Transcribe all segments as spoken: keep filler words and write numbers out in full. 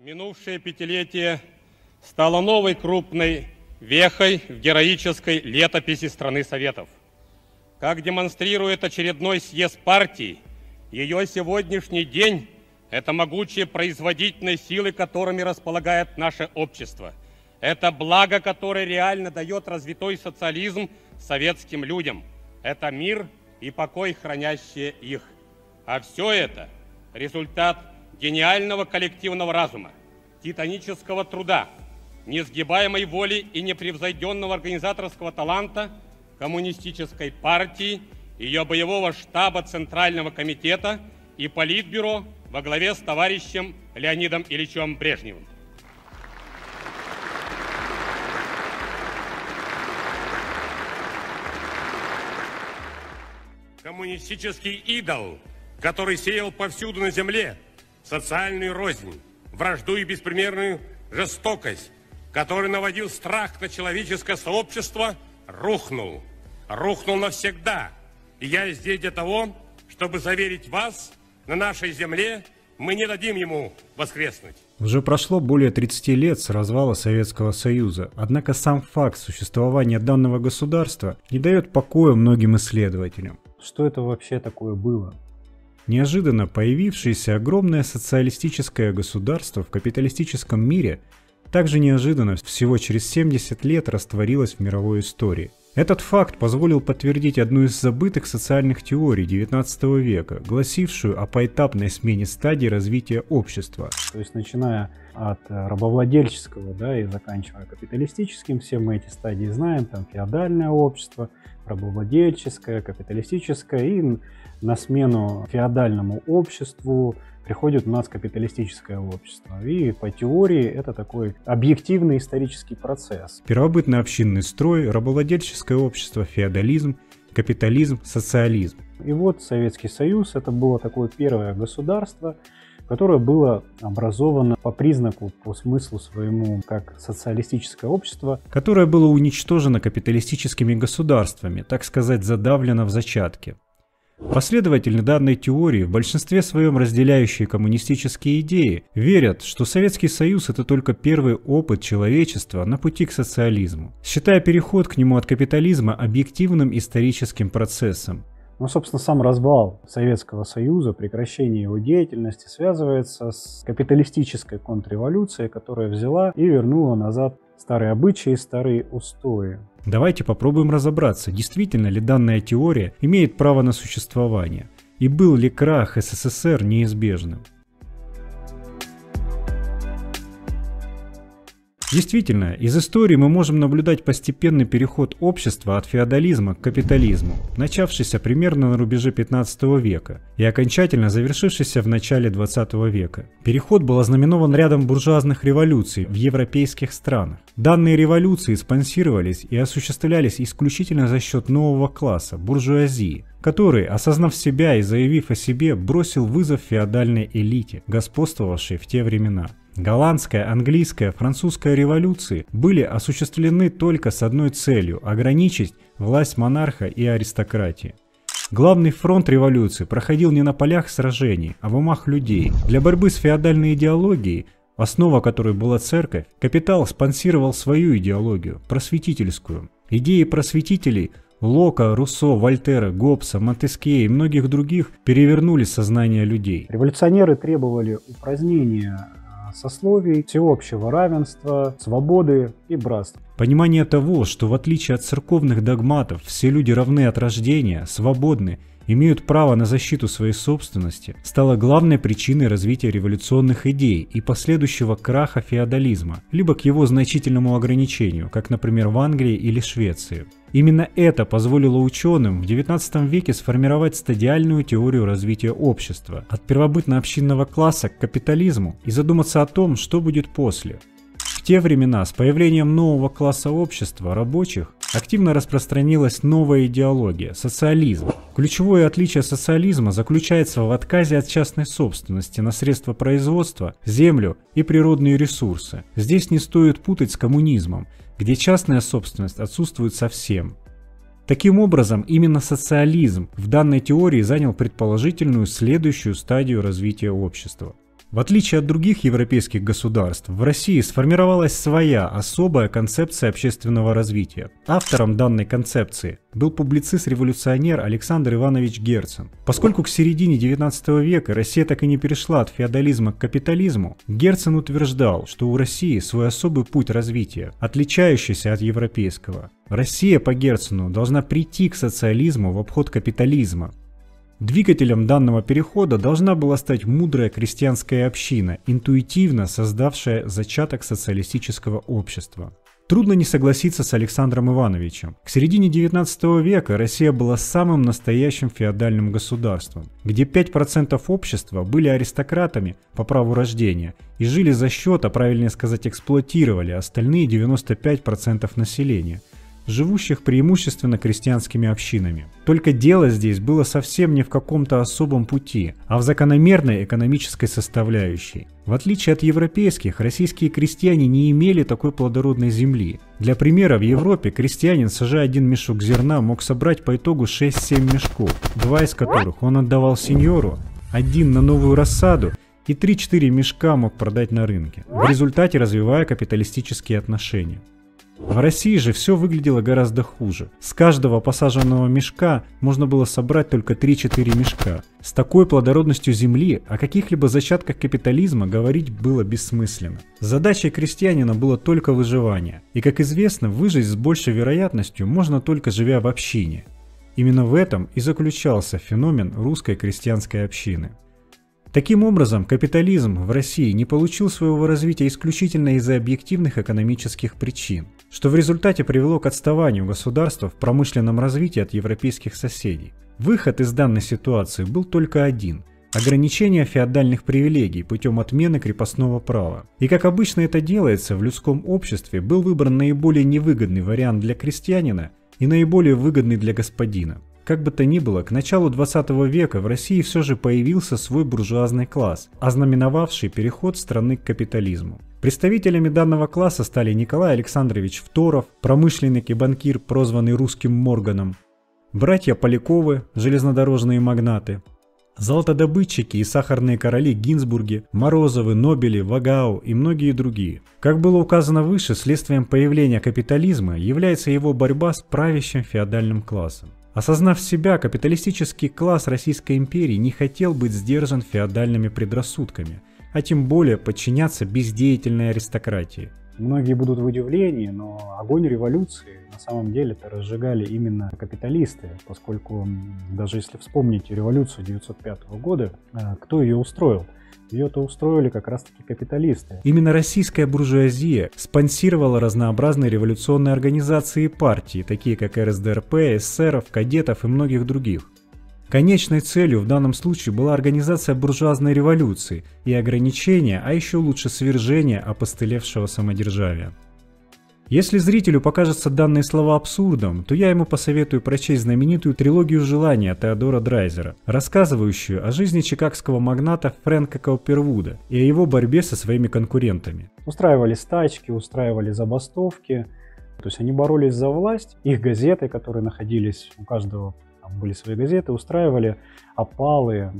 Минувшее пятилетие стало новой крупной вехой в героической летописи страны Советов. Как демонстрирует очередной съезд партии, ее сегодняшний день – это могучие производительные силы, которыми располагает наше общество. Это благо, которое реально дает развитой социализм советским людям. Это мир и покой, хранящие их. А все это – результат гениального коллективного разума, титанического труда, несгибаемой воли и непревзойденного организаторского таланта коммунистической партии, ее боевого штаба Центрального комитета и Политбюро во главе с товарищем Леонидом Ильичем Брежневым. Коммунистический идол, который сеял повсюду на земле социальную рознь, вражду и беспримерную жестокость, который наводил страх на человеческое сообщество, рухнул. Рухнул навсегда. И я здесь для того, чтобы заверить вас, на нашей земле мы не дадим ему воскреснуть. Уже прошло более тридцати лет с развала Советского Союза, однако сам факт существования данного государства не дает покоя многим исследователям. Что это вообще такое было? Неожиданно появившееся огромное социалистическое государство в капиталистическом мире также неожиданно всего через семьдесят лет растворилось в мировой истории. Этот факт позволил подтвердить одну из забытых социальных теорий девятнадцатого века, гласившую о поэтапной смене стадий развития общества. То есть начиная от рабовладельческого, да, и заканчивая капиталистическим, все мы эти стадии знаем, там феодальное общество, рабовладельческое, капиталистическое, и на смену феодальному обществу приходит у нас капиталистическое общество. И по теории это такой объективный исторический процесс. Первобытный общинный строй, рабовладельческое общество, феодализм, капитализм, социализм. И вот Советский Союз — это было такое первое государство, которое было образовано по признаку, по смыслу своему, как социалистическое общество, которое было уничтожено капиталистическими государствами, так сказать, задавлено в зачатке. Последователи данной теории, в большинстве своем разделяющие коммунистические идеи, верят, что Советский Союз — это только первый опыт человечества на пути к социализму, считая переход к нему от капитализма объективным историческим процессом. Ну, собственно, сам развал Советского Союза, прекращение его деятельности связывается с капиталистической контрреволюцией, которая взяла и вернула назад старые обычаи, старые устои. Давайте попробуем разобраться, действительно ли данная теория имеет право на существование, и был ли крах СССР неизбежным. Действительно, из истории мы можем наблюдать постепенный переход общества от феодализма к капитализму, начавшийся примерно на рубеже пятнадцатого века и окончательно завершившийся в начале двадцатого века. Переход был ознаменован рядом буржуазных революций в европейских странах. Данные революции спонсировались и осуществлялись исключительно за счет нового класса – буржуазии, который, осознав себя и заявив о себе, бросил вызов феодальной элите, господствовавшей в те времена. Голландская, английская, французская революции были осуществлены только с одной целью – ограничить власть монарха и аристократии. Главный фронт революции проходил не на полях сражений, а в умах людей. Для борьбы с феодальной идеологией, основа которой была церковь, капитал спонсировал свою идеологию – просветительскую. Идеи просветителей Лока, Руссо, Вольтера, Гоббса, Монтескье и многих других перевернули сознание людей. Революционеры требовали упразднения сословий, всеобщего равенства, свободы и братства. Понимание того, что в отличие от церковных догматов все люди равны от рождения, свободны, имеют право на защиту своей собственности, стало главной причиной развития революционных идей и последующего краха феодализма, либо к его значительному ограничению, как, например, в Англии или Швеции. Именно это позволило ученым в девятнадцатом веке сформировать стадиальную теорию развития общества от первобытно-общинного класса к капитализму и задуматься о том, что будет после. В те времена с появлением нового класса общества, рабочих, активно распространилась новая идеология – социализм. Ключевое отличие социализма заключается в отказе от частной собственности на средства производства, землю и природные ресурсы. Здесь не стоит путать с коммунизмом, где частная собственность отсутствует совсем. Таким образом, именно социализм в данной теории занял предположительную следующую стадию развития общества. В отличие от других европейских государств, в России сформировалась своя особая концепция общественного развития. Автором данной концепции был публицист-революционер Александр Иванович Герцен. Поскольку к середине девятнадцатого века Россия так и не перешла от феодализма к капитализму, Герцен утверждал, что у России свой особый путь развития, отличающийся от европейского. Россия, по Герцену, должна прийти к социализму в обход капитализма. Двигателем данного перехода должна была стать мудрая крестьянская община, интуитивно создавшая зачаток социалистического общества. Трудно не согласиться с Александром Ивановичем. К середине девятнадцатого века Россия была самым настоящим феодальным государством, где пять процентов общества были аристократами по праву рождения и жили за счет, а правильнее сказать, эксплуатировали остальные девяносто пять процентов населения, живущих преимущественно крестьянскими общинами. Только дело здесь было совсем не в каком-то особом пути, а в закономерной экономической составляющей. В отличие от европейских, российские крестьяне не имели такой плодородной земли. Для примера, в Европе крестьянин, сажая один мешок зерна, мог собрать по итогу шесть-семь мешков, два из которых он отдавал сеньору, один на новую рассаду и три-четыре мешка мог продать на рынке, в результате развивая капиталистические отношения. В России же все выглядело гораздо хуже. С каждого посаженного мешка можно было собрать только три-четыре мешка. С такой плодородностью земли о каких-либо зачатках капитализма говорить было бессмысленно. Задачей крестьянина было только выживание. И, как известно, выжить с большей вероятностью можно только живя в общине. Именно в этом и заключался феномен русской крестьянской общины. Таким образом, капитализм в России не получил своего развития исключительно из-за объективных экономических причин, что в результате привело к отставанию государства в промышленном развитии от европейских соседей. Выход из данной ситуации был только один – ограничение феодальных привилегий путем отмены крепостного права. И как обычно это делается в людском обществе, был выбран наиболее невыгодный вариант для крестьянина и наиболее выгодный для господина. Как бы то ни было, к началу двадцатого века в России все же появился свой буржуазный класс, ознаменовавший переход страны к капитализму. Представителями данного класса стали Николай Александрович Второв, промышленник и банкир, прозванный русским Морганом, братья Поляковы, железнодорожные магнаты, золотодобытчики и сахарные короли Гинзбурги, Морозовы, Нобели, Вагау и многие другие. Как было указано выше, следствием появления капитализма является его борьба с правящим феодальным классом. Осознав себя, капиталистический класс Российской империи не хотел быть сдержан феодальными предрассудками, а тем более подчиняться бездеятельной аристократии. Многие будут в удивлении, но огонь революции на самом деле-то разжигали именно капиталисты, поскольку даже если вспомнить революцию девятьсот пятого года, кто ее устроил? Ее-то устроили как раз-таки капиталисты. Именно российская буржуазия спонсировала разнообразные революционные организации и партии, такие как эр эс дэ эр пэ, эсеров, кадетов и многих других. Конечной целью в данном случае была организация буржуазной революции и ограничение, а еще лучше свержение опостылевшего самодержавия. Если зрителю покажутся данные слова абсурдом, то я ему посоветую прочесть знаменитую трилогию «Желания» Теодора Драйзера, рассказывающую о жизни чикагского магната Фрэнка Каупервуда и о его борьбе со своими конкурентами. Устраивали стачки, устраивали забастовки, то есть они боролись за власть, их газеты, которые находились, у каждого там были свои газеты, устраивали опалы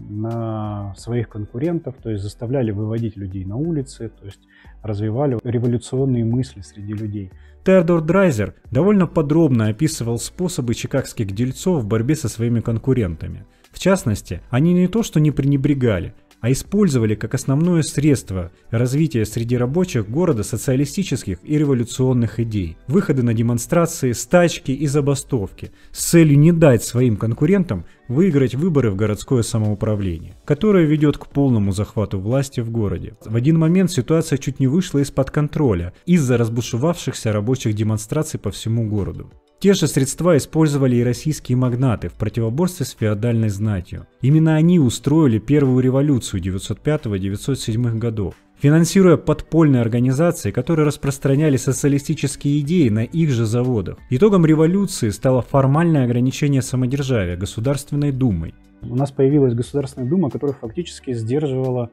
на своих конкурентов, то есть заставляли выводить людей на улицы, то есть развивали революционные мысли среди людей. Теодор Драйзер довольно подробно описывал способы чикагских дельцов в борьбе со своими конкурентами. В частности, они не то что не пренебрегали, а использовали как основное средство развития среди рабочих города социалистических и революционных идей, выходы на демонстрации, стачки и забастовки с целью не дать своим конкурентам выиграть выборы в городское самоуправление, которое ведет к полному захвату власти в городе. В один момент ситуация чуть не вышла из-под контроля из-за разбушевавшихся рабочих демонстраций по всему городу. Те же средства использовали и российские магнаты в противоборстве с феодальной знатью. Именно они устроили первую революцию девятьсот пятого — девятьсот седьмого годов, финансируя подпольные организации, которые распространяли социалистические идеи на их же заводах. Итогом революции стало формальное ограничение самодержавия Государственной Думой. У нас появилась Государственная Дума, которая фактически сдерживала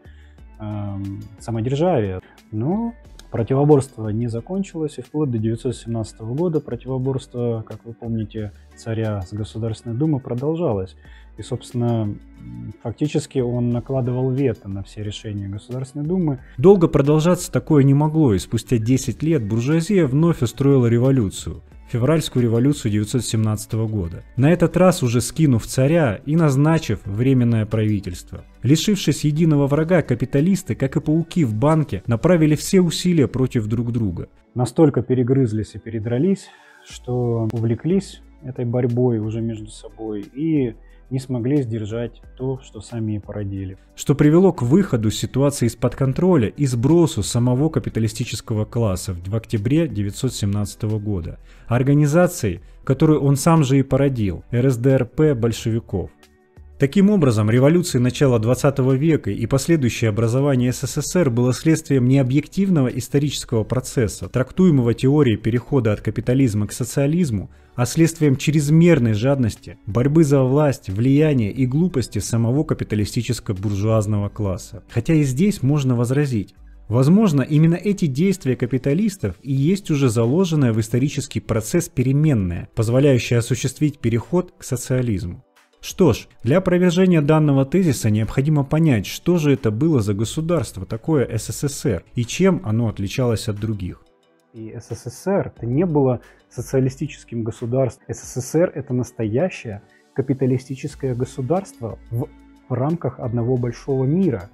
э, самодержавие. Но противоборство не закончилось, и вплоть до девятьсот семнадцатого года противоборство, как вы помните, царя с Государственной Думой продолжалось. И, собственно, фактически он накладывал вето на все решения Государственной Думы. Долго продолжаться такое не могло, и спустя десять лет буржуазия вновь устроила революцию. Февральскую революцию тысяча девятьсот семнадцатого года. На этот раз уже скинув царя и назначив временное правительство. Лишившись единого врага, капиталисты, как и пауки в банке, направили все усилия против друг друга. Настолько перегрызлись и передрались, что увлеклись этой борьбой уже между собой и не смогли сдержать то, что сами и породили. Что привело к выходу ситуации из-под контроля и сбросу самого капиталистического класса в октябре тысяча девятьсот семнадцатого года, организацией, которую он сам же и породил, эр эс дэ эр пэ большевиков. Таким образом, революции начала двадцатого века и последующее образование эс эс эс эр было следствием не объективного исторического процесса, трактуемого теорией перехода от капитализма к социализму, а следствием чрезмерной жадности, борьбы за власть, влияние и глупости самого капиталистическо-буржуазного класса. Хотя и здесь можно возразить. Возможно, именно эти действия капиталистов и есть уже заложенное в исторический процесс переменное, позволяющее осуществить переход к социализму. Что ж, для опровержения данного тезиса необходимо понять, что же это было за государство такое эс эс эс эр и чем оно отличалось от других. И эс эс эс эр это не было социалистическим государством. эс эс эс эр это настоящее капиталистическое государство в, в рамках одного большого мира.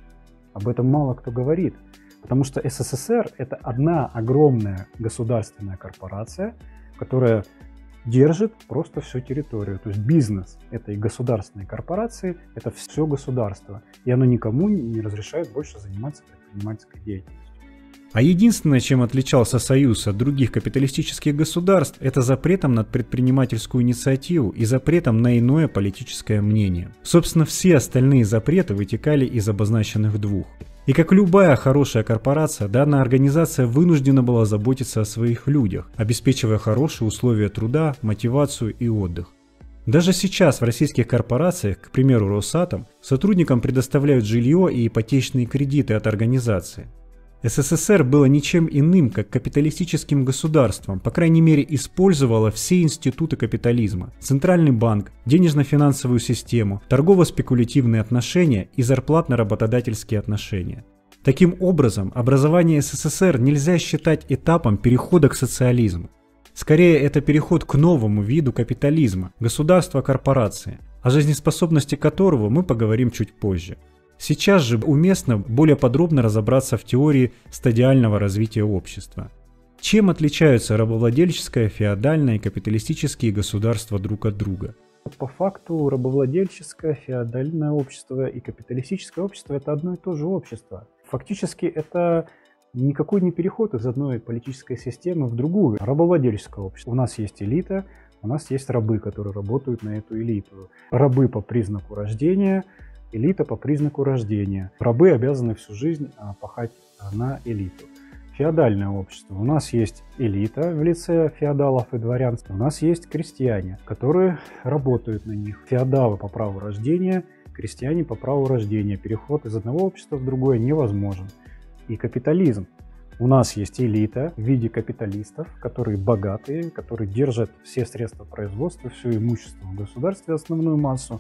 Об этом мало кто говорит. Потому что эс эс эс эр это одна огромная государственная корпорация, которая держит просто всю территорию. То есть бизнес этой государственной корпорации – это все государство. И оно никому не разрешает больше заниматься предпринимательской деятельностью. А единственное, чем отличался Союз от других капиталистических государств, это запретом на предпринимательскую инициативу и запретом на иное политическое мнение. Собственно, все остальные запреты вытекали из обозначенных двух. И как любая хорошая корпорация, данная организация вынуждена была заботиться о своих людях, обеспечивая хорошие условия труда, мотивацию и отдых. Даже сейчас в российских корпорациях, к примеру Росатом, сотрудникам предоставляют жилье и ипотечные кредиты от организации. эс эс эс эр было ничем иным, как капиталистическим государством, по крайней мере использовало все институты капитализма, центральный банк, денежно-финансовую систему, торгово-спекулятивные отношения и зарплатно-работодательские отношения. Таким образом, образование эс эс эс эр нельзя считать этапом перехода к социализму. Скорее, это переход к новому виду капитализма, государства-корпорации, о жизнеспособности которого мы поговорим чуть позже. Сейчас же уместно более подробно разобраться в теории стадиального развития общества. Чем отличаются рабовладельческое, феодальное и капиталистические государства друг от друга? По факту рабовладельческое, феодальное общество и капиталистическое общество – это одно и то же общество. Фактически это никакой не переход из одной политической системы в другую. Рабовладельческое общество. У нас есть элита, у нас есть рабы, которые работают на эту элиту. Рабы по признаку рождения, элита по признаку рождения. Рабы обязаны всю жизнь пахать на элиту. Феодальное общество. У нас есть элита в лице феодалов и дворян. У нас есть крестьяне, которые работают на них. Феодалы по праву рождения, крестьяне по праву рождения. Переход из одного общества в другое невозможен. И капитализм. У нас есть элита в виде капиталистов, которые богатые, которые держат все средства производства, все имущество в государстве, основную массу,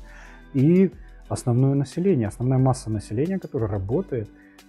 и основное население, основная масса населения, которая работает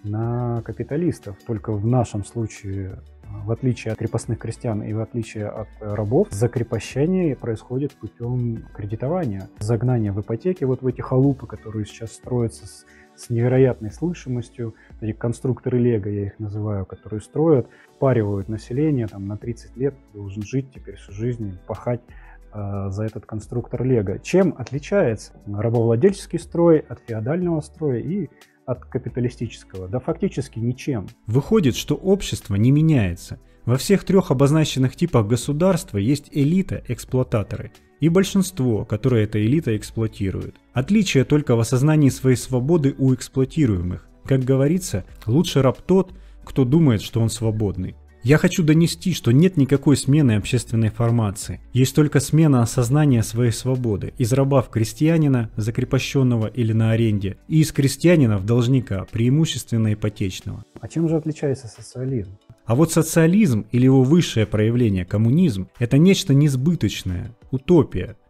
на капиталистов. Только в нашем случае, в отличие от крепостных крестьян и в отличие от рабов, закрепощение происходит путем кредитования, загнания в ипотеки, вот в эти халупы, которые сейчас строятся с, с невероятной слышимостью, эти конструкторы Лего, я их называю, которые строят, впаривают население, там, на тридцать лет должен жить теперь всю жизнь, пахать э, за этот конструктор Лего. Чем отличается рабовладельческий строй от феодального строя и от капиталистического? Да фактически ничем. Выходит, что общество не меняется. Во всех трех обозначенных типах государства есть элита, эксплуататоры, и большинство, которое эта элита эксплуатирует. Отличие только в осознании своей свободы у эксплуатируемых. Как говорится, лучше раб тот, кто думает, что он свободный. Я хочу донести, что нет никакой смены общественной формации. Есть только смена осознания своей свободы. Из раба в крестьянина, закрепощенного или на аренде, и из крестьянина в должника, преимущественно ипотечного. А чем же отличается социализм? А вот социализм или его высшее проявление, коммунизм, это нечто несбыточное, утопия.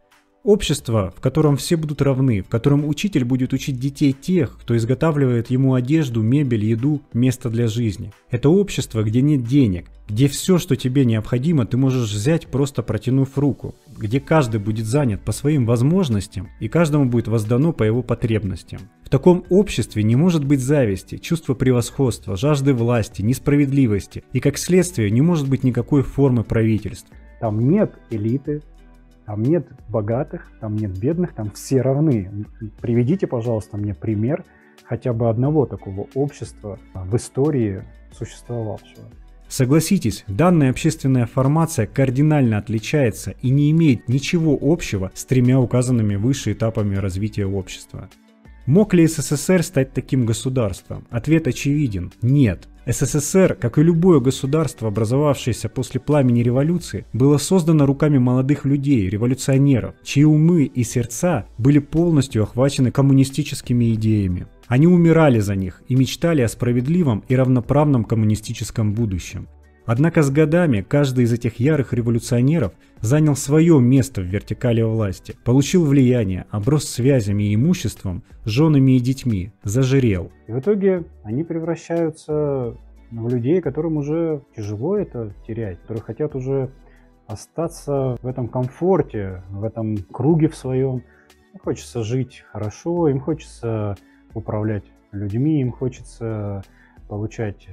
Общество, в котором все будут равны, в котором учитель будет учить детей тех, кто изготавливает ему одежду, мебель, еду, место для жизни. Это общество, где нет денег, где все, что тебе необходимо, ты можешь взять, просто протянув руку, где каждый будет занят по своим возможностям и каждому будет воздано по его потребностям. В таком обществе не может быть зависти, чувства превосходства, жажды власти, несправедливости и, как следствие, не может быть никакой формы правительства. Там нет элиты, там нет богатых, там нет бедных, там все равны. Приведите, пожалуйста, мне пример хотя бы одного такого общества в истории существовавшего. Согласитесь, данная общественная формация кардинально отличается и не имеет ничего общего с тремя указанными выше этапами развития общества. Мог ли СССР стать таким государством? Ответ очевиден – нет. СССР, как и любое государство, образовавшееся после пламени революции, было создано руками молодых людей, революционеров, чьи умы и сердца были полностью охвачены коммунистическими идеями. Они умирали за них и мечтали о справедливом и равноправном коммунистическом будущем. Однако с годами каждый из этих ярых революционеров занял свое место в вертикали власти, получил влияние, оброс связями и имуществом, женами и детьми, зажирел. И в итоге они превращаются в людей, которым уже тяжело это терять, которые хотят уже остаться в этом комфорте, в этом круге в своем. Им хочется жить хорошо, им хочется управлять людьми, им хочется получать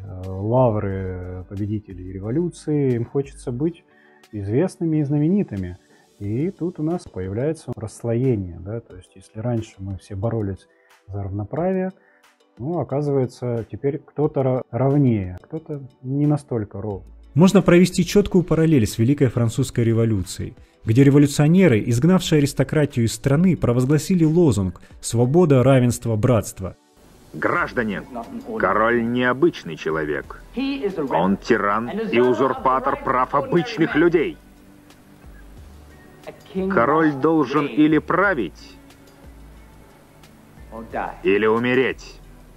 лавры победителей революции, им хочется быть известными и знаменитыми. И тут у нас появляется расслоение. Да? То есть если раньше мы все боролись за равноправие, ну, оказывается, теперь кто-то равнее, кто-то не настолько ровно. Можно провести четкую параллель с Великой Французской революцией, где революционеры, изгнавшие аристократию из страны, провозгласили лозунг «Свобода, равенство, братство». Граждане, король необычный человек. Он тиран и узурпатор прав обычных людей. Король должен или править, или умереть.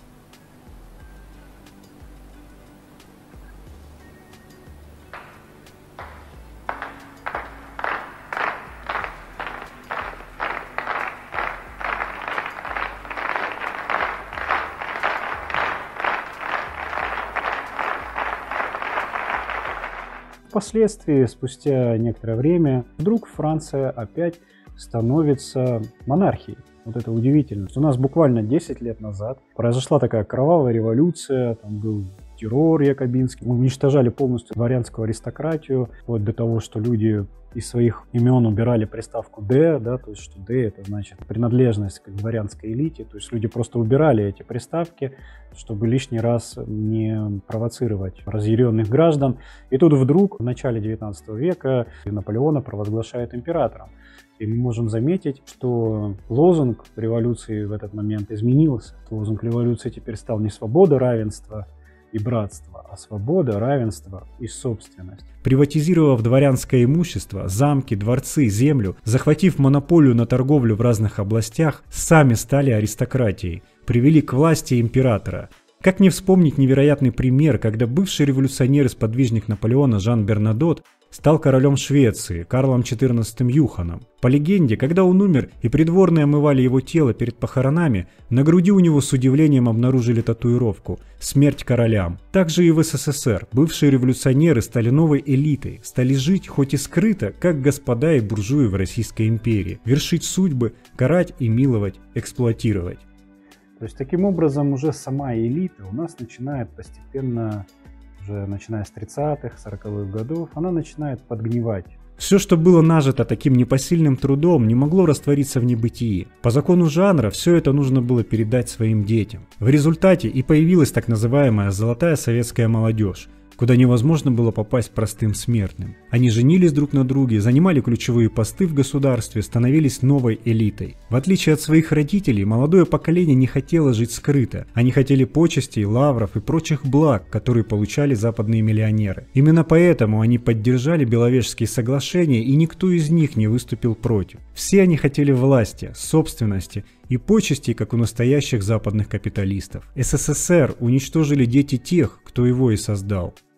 Впоследствии, спустя некоторое время, вдруг Франция опять становится монархией. Вот это удивительно. У нас буквально десять лет назад произошла такая кровавая революция, там был террор якобинский, уничтожали полностью дворянскую аристократию, вплоть до того, что люди из своих имен убирали приставку «Д», да, то есть что «Д» это значит принадлежность к дворянской элите, то есть люди просто убирали эти приставки, чтобы лишний раз не провоцировать разъяренных граждан. И тут вдруг в начале девятнадцатого века Наполеона провозглашают императором. И мы можем заметить, что лозунг революции в этот момент изменился. Лозунг революции теперь стал не свобода, равенство и братство, а свобода, равенство и собственность. Приватизировав дворянское имущество, замки, дворцы, землю, захватив монополию на торговлю в разных областях, сами стали аристократией, привели к власти императора. Как не вспомнить невероятный пример, когда бывший революционер и сподвижник Наполеона Жан Бернадот стал королем Швеции, Карлом четырнадцатым Юханом. По легенде, когда он умер и придворные омывали его тело перед похоронами, на груди у него с удивлением обнаружили татуировку «Смерть королям». Также и в СССР бывшие революционеры стали новой элитой, стали жить хоть и скрыто, как господа и буржуи в Российской империи, вершить судьбы, карать и миловать, эксплуатировать. То есть таким образом уже сама элита у нас начинает постепенно, уже начиная с тридцатых, сороковых годов, она начинает подгнивать. Все, что было нажито таким непосильным трудом, не могло раствориться в небытии. По закону жанра все это нужно было передать своим детям. В результате и появилась так называемая «золотая советская молодежь», куда невозможно было попасть простым смертным. Они женились друг на друге, занимали ключевые посты в государстве, становились новой элитой. В отличие от своих родителей, молодое поколение не хотело жить скрыто. Они хотели почестей, лавров и прочих благ, которые получали западные миллионеры. Именно поэтому они поддержали Беловежские соглашения, и никто из них не выступил против. Все они хотели власти, собственности и почестей, как у настоящих западных капиталистов. СССР уничтожили дети тех, кто его и создал.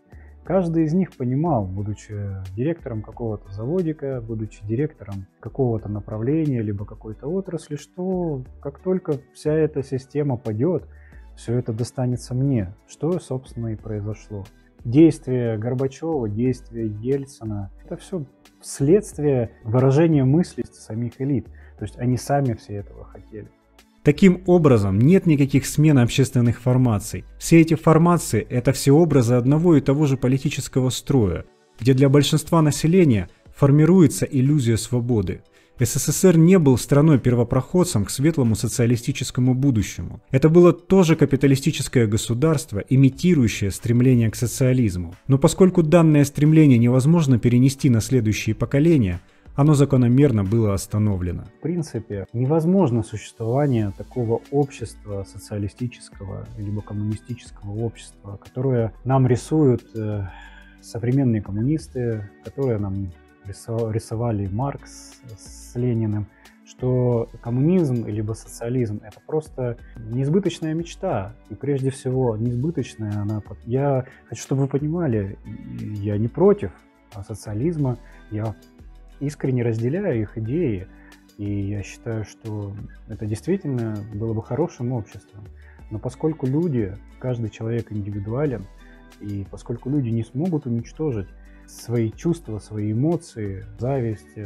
Каждый из них понимал, будучи директором какого-то заводика, будучи директором какого-то направления, либо какой-то отрасли, что как только вся эта система падет, все это достанется мне, что, собственно, и произошло. Действия Горбачева, действия Ельцина – это все следствие выражения мыслей самих элит. То есть они сами все этого хотели. Таким образом, нет никаких смен общественных формаций. Все эти формации – это все образы одного и того же политического строя, где для большинства населения формируется иллюзия свободы. СССР не был страной-первопроходцем к светлому социалистическому будущему. Это было тоже капиталистическое государство, имитирующее стремление к социализму. Но поскольку данное стремление невозможно перенести на следующие поколения, оно закономерно было остановлено. В принципе, невозможно существование такого общества социалистического либо коммунистического общества, которое нам рисуют э, современные коммунисты, которые нам рисовали Маркс с Лениным, что коммунизм либо социализм – это просто несбыточная мечта. И прежде всего, несбыточная она… Я хочу, чтобы вы понимали, я не против социализма, я искренне разделяю их идеи, и я считаю, что это действительно было бы хорошим обществом. Но поскольку люди, каждый человек индивидуален, и поскольку люди не смогут уничтожить свои чувства, свои эмоции, зависть,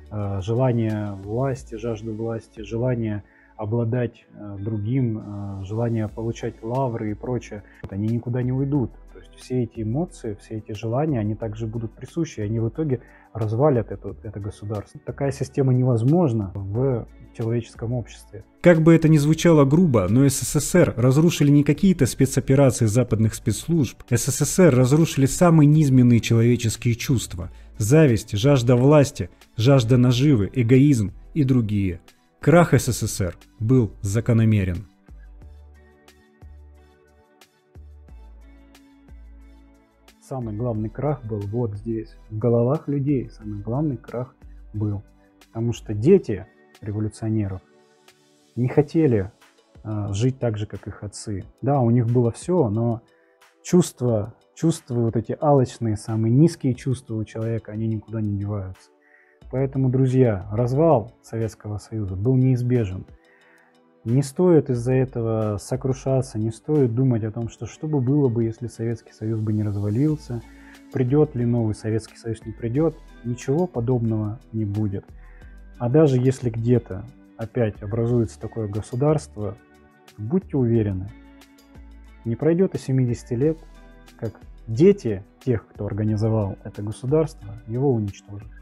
желание власти, жажду власти, желание обладать другим, желание получать лавры и прочее, они никуда не уйдут. То есть все эти эмоции, все эти желания, они также будут присущи, и они в итоге развалят это, это государство. Такая система невозможна в человеческом обществе. Как бы это ни звучало грубо, но СССР разрушили не какие-то спецоперации западных спецслужб. СССР разрушили самые низменные человеческие чувства. Зависть, жажда власти, жажда наживы, эгоизм и другие. Крах СССР был закономерен. Самый главный крах был вот здесь, в головах людей. Самый главный крах был. Потому что дети революционеров не хотели э, жить так же, как их отцы. Да, у них было все, но чувства, чувства, вот эти алчные, самые низкие чувства у человека, они никуда не деваются. Поэтому, друзья, развал Советского Союза был неизбежен. Не стоит из-за этого сокрушаться, не стоит думать о том, что что бы было бы, если Советский Союз бы не развалился, придет ли новый Советский Союз, не придет, ничего подобного не будет. А даже если где-то опять образуется такое государство, будьте уверены, не пройдет и семидесяти лет, как дети тех, кто организовал это государство, его уничтожат.